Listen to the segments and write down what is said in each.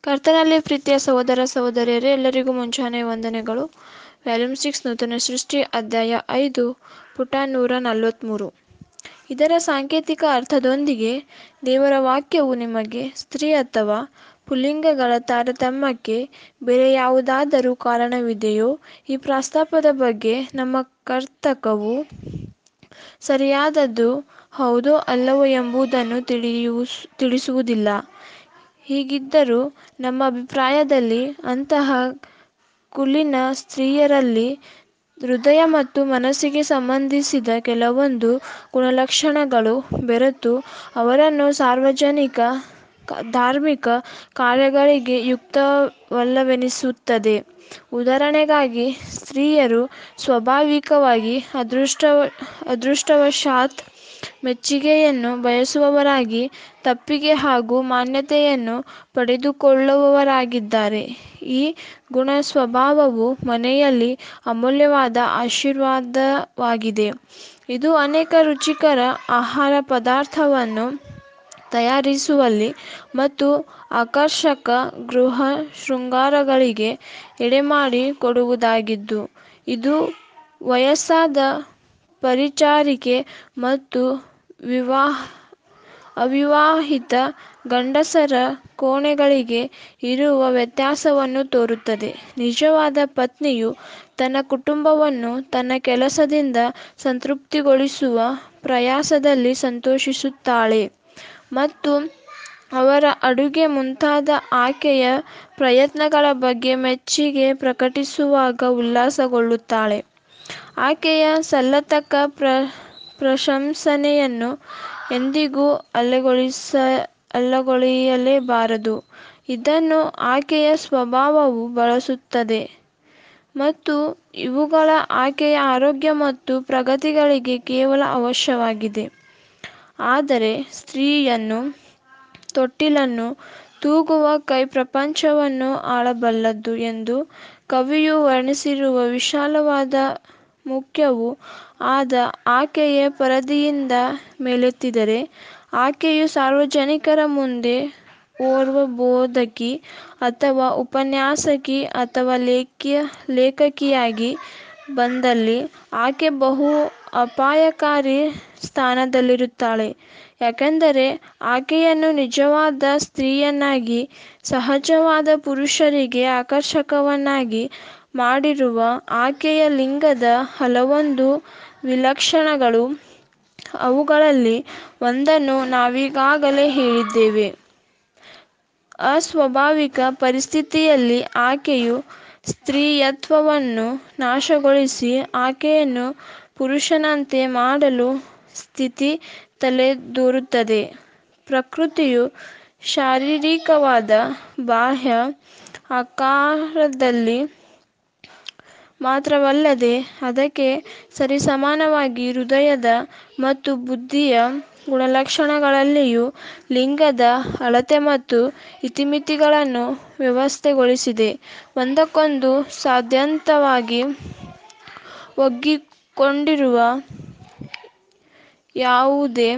ಕರ್ತನಲ್ಲಿ ಪ್ರೀತಿಯ ಸಹೋದರ ಸಹೋದರಿಯರೇ, ಎಲ್ಲರಿಗೂ ಮುಂಜಾನೆ ವಂದನೆಗಳು. ವ್ಯಾಲ್ಯೂಮ್ 6 ನೂತನ ಸೃಷ್ಟಿ ಅಧ್ಯಾಯ 5 ಪುಟ 143. ಇದರ ಸಾಂಕೇತಿಕ ಅರ್ಥದೊಂದಿಗೆ ದೇವರ ವಾಕ್ಯವು ನಿಮಗೆ ಸ್ತ್ರೀ ಅಥವಾ ಪುಲ್ಲಿಂಗಗಳ ತಾರತಮ್ಯಕ್ಕೆ ಬೇರೆ ಯಾವುದಾದರೂ ಕಾರಣವಿದೆಯೋ? ಈ ಪ್ರಸ್ತಾಪದ ಬಗ್ಗೆ ನಮ್ಮ ಕರ್ತಕವು ಸರಿಯಾದದ್ದು ಹೌದೋ ಅಲ್ಲವೋ ಎಂಬುದನ್ನು ತಿಳಿಸುವುದಿಲ್ಲ. ಹೀಗಿದ್ದರೂ ನಮ್ಮ ಅಭಿಪ್ರಾಯದಲ್ಲಿ ಅಂತಹ ಕುಲೀನ ಸ್ತ್ರೀಯರಲ್ಲಿ ಹೃದಯ ಮತ್ತು ಮನಸ್ಸಿಗೆ ಸಂಬಂಧಿಸಿದ ಕೆಲವೊಂದು ಗುಣಲಕ್ಷಣಗಳು ಬೆರೆತು ಅವರನ್ನು ಸಾರ್ವಜನಿಕ ಧಾರ್ಮಿಕ ಕಾರ್ಯಗಳಿಗೆ ಯುಕ್ತವಲ್ಲವೆನಿಸುತ್ತದೆ. ಉದಾಹರಣೆಗಾಗಿ, ಸ್ತ್ರೀಯರು ಸ್ವಾಭಾವಿಕವಾಗಿ ಅದೃಷ್ಟವಶಾತ್ ಮೆಚ್ಚುಗೆಯನ್ನು ಬಯಸುವವರಾಗಿ, ತಪ್ಪಿಗೆ ಹಾಗೂ ಮಾನ್ಯತೆಯನ್ನು ಪಡೆದುಕೊಳ್ಳುವವರಾಗಿದ್ದಾರೆ. ಈ ಗುಣಸ್ವಭಾವವು ಮನೆಯಲ್ಲಿ ಅಮೂಲ್ಯವಾದ ಆಶೀರ್ವಾದವಾಗಿದೆ. ಇದು ಅನೇಕ ರುಚಿಕರ ಆಹಾರ ಪದಾರ್ಥವನ್ನು ತಯಾರಿಸುವಲ್ಲಿ ಮತ್ತು ಆಕರ್ಷಕ ಗೃಹ ಶೃಂಗಾರಗಳಿಗೆ ಎಡೆಮಾಡಿ ಕೊಡುವುದಾಗಿದ್ದು, ಇದು ವಯಸ್ಸಾದ ಪರಿಚಾರಿಕೆ ಮತ್ತು ಅವಿವಾಹಿತ ಗಂಡಸರ ಕೋಣೆಗಳಿಗೆ ಇರುವ ವ್ಯತ್ಯಾಸವನ್ನು ತೋರುತ್ತದೆ. ನಿಜವಾದ ಪತ್ನಿಯು ತನ್ನ ಕುಟುಂಬವನ್ನು ತನ್ನ ಕೆಲಸದಿಂದ ಸಂತೃಪ್ತಿಗೊಳಿಸುವ ಪ್ರಯಾಸದಲ್ಲಿ ಸಂತೋಷಿಸುತ್ತಾಳೆ ಮತ್ತು ಅವರ ಅಡುಗೆ ಮುಂತಾದ ಆಕೆಯ ಪ್ರಯತ್ನಗಳ ಬಗ್ಗೆ ಮೆಚ್ಚುಗೆ ಪ್ರಕಟಿಸುವಾಗ ಉಲ್ಲಾಸಗೊಳ್ಳುತ್ತಾಳೆ. ಆಕೆಯ ಸಲ್ಲತಕ್ಕ ಪ್ರಶಂಸನೆಯನ್ನು ಎಂದಿಗೂ ಅಲ್ಲಗಳೆಯಲೇಬಾರದು. ಇದನ್ನು ಆಕೆಯ ಸ್ವಭಾವವು ಬಳಸುತ್ತದೆ ಮತ್ತು ಇವುಗಳ ಆಕೆಯ ಆರೋಗ್ಯ ಮತ್ತು ಪ್ರಗತಿಗಳಿಗೆ ಕೇವಲ ಅವಶ್ಯವಾಗಿದೆ. ಆದರೆ ಸ್ತ್ರೀಯನ್ನು ತೊಟ್ಟಿಲನ್ನು ತೂಗುವ ಕೈ ಪ್ರಪಂಚವನ್ನು ಆಳಬಲ್ಲದು ಎಂದು ಕವಿಯು ವರ್ಣಿಸಿರುವ ವಿಶಾಲವಾದ ಮುಖ್ಯವೂ ಆದ ಆಕೆಯ ಪರದೆಯಿಂದ ಮೇಲೆತ್ತಿದರೆ, ಆಕೆಯು ಸಾರ್ವಜನಿಕರ ಮುಂದೆ ಓರ್ವ ಬೋಧಕಿ ಅಥವಾ ಉಪನ್ಯಾಸಕಿ ಅಥವಾ ಲೇಖಕಿಯಾಗಿ ಬಂದಲ್ಲಿ ಆಕೆ ಬಹು ಅಪಾಯಕಾರಿ ಸ್ಥಾನದಲ್ಲಿರುತ್ತಾಳೆ. ಯಾಕಂದರೆ ಆಕೆಯನ್ನು ನಿಜವಾದ ಸ್ತ್ರೀಯನ್ನಾಗಿ, ಸಹಜವಾದ ಪುರುಷರಿಗೆ ಆಕರ್ಷಕವನ್ನಾಗಿ ಮಾಡಿರುವ ಆಕೆಯ ಲಿಂಗದ ಹಲವೊಂದು ವಿಲಕ್ಷಣಗಳು. ಅವುಗಳಲ್ಲಿ ಒಂದನ್ನು ನಾವೀಗಾಗಲೇ ಹೇಳಿದ್ದೇವೆ. ಅಸ್ವಾಭಾವಿಕ ಪರಿಸ್ಥಿತಿಯಲ್ಲಿ ಆಕೆಯು ಸ್ತ್ರೀಯತ್ವವನ್ನು ನಾಶಗೊಳಿಸಿ ಆಕೆಯನ್ನು ಪುರುಷನಂತೆ ಮಾಡಲು ಸ್ಥಿತಿ ತಲೆದೋರುತ್ತದೆ. ಪ್ರಕೃತಿಯು ಶಾರೀರಿಕವಾದ ಬಾಹ್ಯ ಆಕಾರದಲ್ಲಿ ಮಾತ್ರವಲ್ಲದೆ ಅದಕ್ಕೆ ಸರಿಸಮಾನವಾಗಿ ಹೃದಯದ ಮತ್ತು ಬುದ್ಧಿಯ ಗುಣಲಕ್ಷಣಗಳಲ್ಲಿಯೂ ಲಿಂಗದ ಅಳತೆ ಮತ್ತು ಇತಿಮಿತಿಗಳನ್ನು ವ್ಯವಸ್ಥೆಗೊಳಿಸಿದೆ. ಒಂದಕ್ಕೊಂದು ಸಾಧ್ಯಂತವಾಗಿ ಒಗ್ಗಿಕೊಂಡಿರುವ ಯಾವುದೇ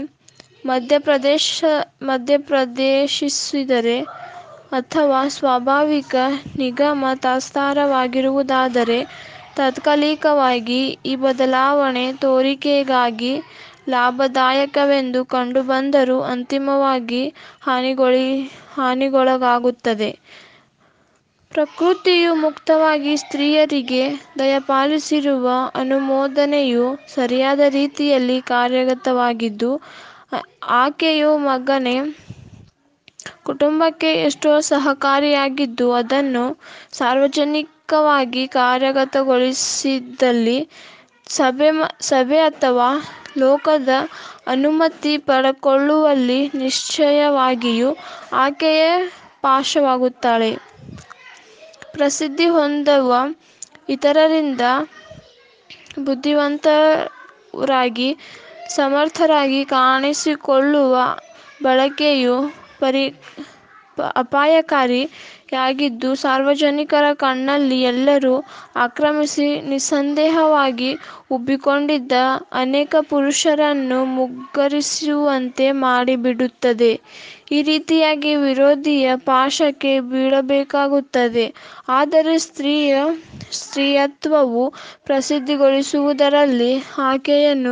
ಮಧ್ಯಪ್ರವೇಶಿಸಿದರೆ ಅಥವಾ ಸ್ವಾಭಾವಿಕ ನಿಗಮ ತಾತ್ಸಾರವಾಗಿರುವುದಾದರೆ, ತಾತ್ಕಾಲಿಕವಾಗಿ ಈ ಬದಲಾವಣೆ ತೋರಿಕೆಗಾಗಿ ಲಾಭದಾಯಕವೆಂದು ಕಂಡುಬಂದರೂ ಅಂತಿಮವಾಗಿ ಹಾನಿಗೊಳಗಾಗುತ್ತದೆ. ಪ್ರಕೃತಿಯು ಮುಕ್ತವಾಗಿ ಸ್ತ್ರೀಯರಿಗೆ ದಯಪಾಲಿಸಿರುವ ಅನುಮೋದನೆಯು ಸರಿಯಾದ ರೀತಿಯಲ್ಲಿ ಕಾರ್ಯಗತವಾಗಿದ್ದು, ಆಕೆಯು ಮಗನೇ ಕುಟುಂಬಕ್ಕೆ ಎಷ್ಟೋ ಸಹಕಾರಿಯಾಗಿದ್ದು, ಅದನ್ನು ಸಾರ್ವಜನಿಕವಾಗಿ ಕಾರ್ಯಗತಗೊಳಿಸಿದಲ್ಲಿ ಸಭೆ ಅಥವಾ ಲೋಕದ ಅನುಮತಿ ಪಡೆದುಕೊಳ್ಳುವಲ್ಲಿ ನಿಶ್ಚಯವಾಗಿಯೂ ಆಕೆಯೇ ಪಾಶವಾಗುತ್ತಾಳೆ. ಪ್ರಸಿದ್ಧಿ ಹೊಂದುವ, ಇತರರಿಂದ ಬುದ್ಧಿವಂತರಾಗಿ ಸಮರ್ಥರಾಗಿ ಕಾಣಿಸಿಕೊಳ್ಳುವ, ಬಳಕೆಯು ಅಪಾಯಕಾರಿಯಾಗಿದ್ದು ಸಾರ್ವಜನಿಕರ ಕಣ್ಣಲ್ಲಿ ಎಲ್ಲರೂ ಆಕ್ರಮಿಸಿ ನಿಸ್ಸಂದೇಹವಾಗಿ ಉಬ್ಬಿಕೊಂಡಿದ್ದ ಅನೇಕ ಪುರುಷರನ್ನು ಮುಗ್ಗರಿಸುವಂತೆ ಮಾಡಿಬಿಡುತ್ತದೆ. ಈ ರೀತಿಯಾಗಿ ವಿರೋಧಿಯ ಪಾಶಕ್ಕೆ ಬೀಳಬೇಕಾಗುತ್ತದೆ. ಆದರೆ ಸ್ತ್ರೀಯತ್ವವು ಪ್ರಸಿದ್ಧಿಗೊಳಿಸುವುದರಲ್ಲಿ ಆಕೆಯನ್ನು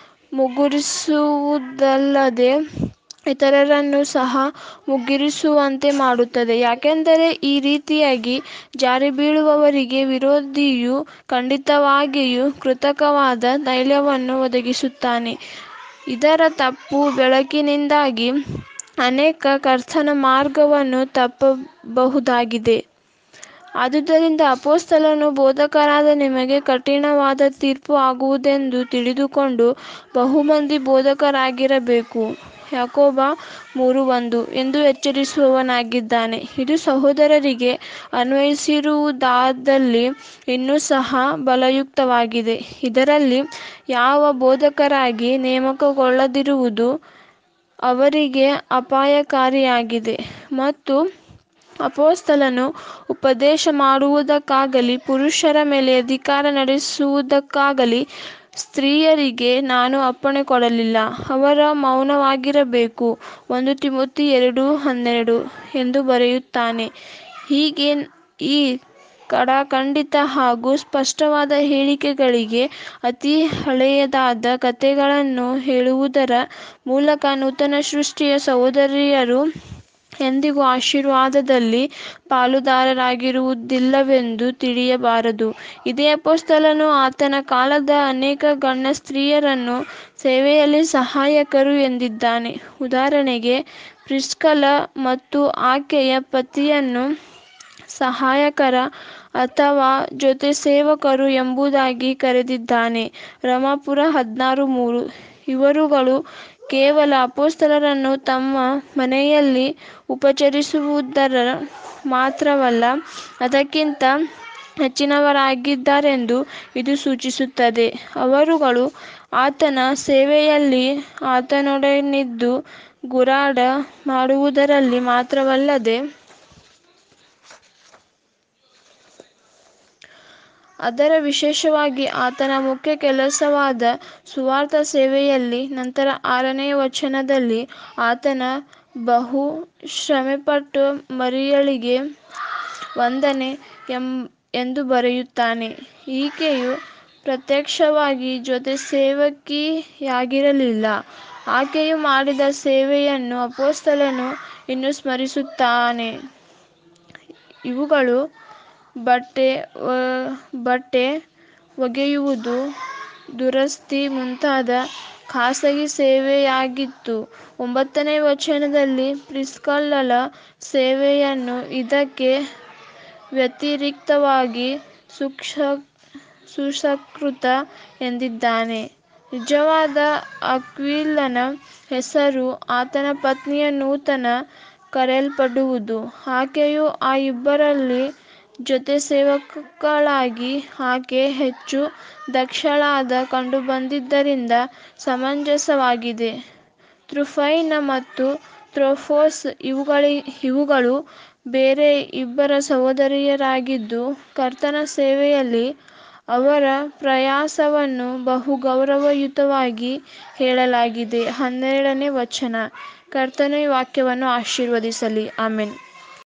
ಮುಗ್ಗರಿಸುವುದಲ್ಲದೆ ಇತರರನ್ನು ಸಹ ಮುಗ್ಗರಿಸುವಂತೆ ಮಾಡುತ್ತದೆ. ಯಾಕಂದರೆ ಈ ರೀತಿಯಾಗಿ ಜಾರಿಬೀಳುವವರಿಗೆ ವಿರೋಧಿಯು ಖಂಡಿತವಾಗಿಯೂ ಕೃತಕವಾದ ತೈಲವನ್ನು ಒದಗಿಸುತ್ತಾನೆ. ಇದರ ತಪ್ಪು ಬೆಳಕಿನಿಂದಾಗಿ ಅನೇಕ ಕರ್ತನ ಮಾರ್ಗವನ್ನು ತಪ್ಪಬಹುದಾಗಿದೆ. ಆದುದರಿಂದ ಅಪೊಸ್ತಲನೂ ಬೋಧಕರಾದ ನಿಮಗೆ ಕಠಿಣವಾದ ತೀರ್ಪು ಆಗುವುದೆಂದು ತಿಳಿದುಕೊಂಡು ಬಹುಮಂದಿ ಬೋಧಕರಾಗಿರಬೇಕು. ಯಾಕೋಬ 3:1 ಎಂದು ಎಚ್ಚರಿಸುವವನಾಗಿದ್ದಾನೆ. ಇದು ಸಹೋದರರಿಗೆ ಅನ್ವಯಿಸಿರುವುದಾದಲ್ಲಿ ಇನ್ನೂ ಸಹ ಬಲಯುಕ್ತವಾಗಿದೆ. ಇದರಲ್ಲಿ ಯಾವ ಬೋಧಕರಾಗಿ ನೇಮಕಗೊಳ್ಳದಿರುವುದು ಅವರಿಗೆ ಅಪಾಯಕಾರಿಯಾಗಿದೆ. ಮತ್ತು ಅಪೊಸ್ತಲನು ಉಪದೇಶ ಮಾಡುವುದಕ್ಕಾಗಲಿ ಪುರುಷರ ಮೇಲೆ ಅಧಿಕಾರ ನಡೆಸುವುದಕ್ಕಾಗಲಿ ಸ್ತ್ರೀಯರಿಗೆ ನಾನು ಅಪ್ಪಣೆ ಕೊಡಲಿಲ್ಲ, ಅವರು ಮೌನವಾಗಿರಬೇಕು 1 ತಿಮೋಥಿ 2:12 ಎಂದು ಬರೆಯುತ್ತಾನೆ. ಹೀಗೆ ಈ ಖಡಾಖಂಡಿತ ಹಾಗೂ ಸ್ಪಷ್ಟವಾದ ಹೇಳಿಕೆಗಳಿಗೆ ಅತಿ ಹಳೆಯದಾದ ಕಥೆಗಳನ್ನು ಹೇಳುವುದರ ಮೂಲಕ ನೂತನ ಸೃಷ್ಟಿಯ ಸಹೋದರಿಯರು ಎಂದಿಗೂ ಆಶೀರ್ವಾದದಲ್ಲಿ ಪಾಲುದಾರರಾಗಿರುವುದಿಲ್ಲವೆಂದು ತಿಳಿಯಬಾರದು. ಇದೇ ಅಪೊಸ್ತಲನು ಆತನ ಕಾಲದ ಅನೇಕ ಗಣ್ಯಸ್ತ್ರೀಯರನ್ನು ಸೇವೆಯಲ್ಲಿ ಸಹಾಯಕರು ಎಂದಿದ್ದಾನೆ. ಉದಾಹರಣೆಗೆ ಪ್ರಿಸ್ಕಲ್ಲ ಮತ್ತು ಆಕೆಯ ಪತಿಯನ್ನು ಸಹಾಯಕರ ಅಥವಾ ಜೊತೆಸೇವಕರು ಎಂಬುದಾಗಿ ಕರೆದಿದ್ದಾನೆ. ರೋಮಾಪುರ 16:3. ಇವರುಗಳು ಕೇವಲ ಅಪೊಸ್ತಲರನ್ನು ತಮ್ಮ ಮನೆಯಲ್ಲಿ ಉಪಚರಿಸುವುದರ ಮಾತ್ರವಲ್ಲ, ಅದಕ್ಕಿಂತ ಹೆಚ್ಚಿನವರಾಗಿದ್ದಾರೆಂದು ಇದು ಸೂಚಿಸುತ್ತದೆ. ಅವರುಗಳು ಆತನ ಸೇವೆಯಲ್ಲಿ ಆತನೊಡನಿದ್ದು ಗುರಾಢ ಮಾಡುವುದರಲ್ಲಿ ಮಾತ್ರವಲ್ಲದೆ ಅದರ ವಿಶೇಷವಾಗಿ ಆತನ ಮುಖ್ಯ ಕೆಲಸವಾದ ಸುವಾರ್ತ ಸೇವೆಯಲ್ಲಿ. ನಂತರ 6ನೇ ವಚನದಲ್ಲಿ ಆತನ ಬಹು ಶ್ರಮೆಪಟ್ಟ ಮರಿಯಳಿಗೆ ವಂದನೆ ಎಂದು ಬರೆಯುತ್ತಾನೆ. ಈಕೆಯು ಪ್ರತ್ಯಕ್ಷವಾಗಿ ಜೊತೆಸೇವಕಿಯಾಗಿರಲಿಲ್ಲ. ಆಕೆಯು ಮಾಡಿದ ಸೇವೆಯನ್ನು ಅಪೊಸ್ತಲನು ಇನ್ನೂ ಸ್ಮರಿಸುತ್ತಾನೆ. ಇವುಗಳು ಬಟ್ಟೆ ಒಗೆಯುವುದು, ದುರಸ್ತಿ ಮುಂತಾದ ಖಾಸಗಿ ಸೇವೆಯಾಗಿತ್ತು. 9ನೇ ವಚನದಲ್ಲಿ ಪ್ರಿಸ್ಕಿಲ್ಲಳ ಸೇವೆಯನ್ನು ಇದಕ್ಕೆ ವ್ಯತಿರಿಕ್ತವಾಗಿ ಸುಸಂಸ್ಕೃತ ಎಂದಿದ್ದಾನೆ. ನಿಜವಾದ ಅಕ್ವಿಲನ ಹೆಸರು ಆತನ ಪತ್ನಿಯ ನಂತರ ಕರೆಯಲ್ಪಡುವುದು. ಆಕೆಯು ಆ ಇಬ್ಬರಲ್ಲಿ ಜೊತೆಸೇವಕಳಾಗಿ ಆಕೆ ಹೆಚ್ಚು ದಕ್ಷಳಾಗಿ ಕಂಡುಬಂದಿದ್ದರಿಂದ ಸಮಂಜಸವಾಗಿದೆ. ತ್ರುಫೈನ ಮತ್ತು ತ್ರೋಫೋಸ್ ಇವುಗಳು ಬೇರೆ ಇಬ್ಬರು ಸಹೋದರಿಯರಾಗಿದ್ದು, ಕರ್ತನ ಸೇವೆಯಲ್ಲಿ ಅವರ ಪ್ರಯಾಸವನ್ನು ಬಹು ಗೌರವಯುತವಾಗಿ ಹೇಳಲಾಗಿದೆ. 12ನೇ ವಚನ. ಕರ್ತನು ಈ ವಾಕ್ಯವನ್ನು ಆಶೀರ್ವದಿಸಲಿ. ಆಮೆನ್.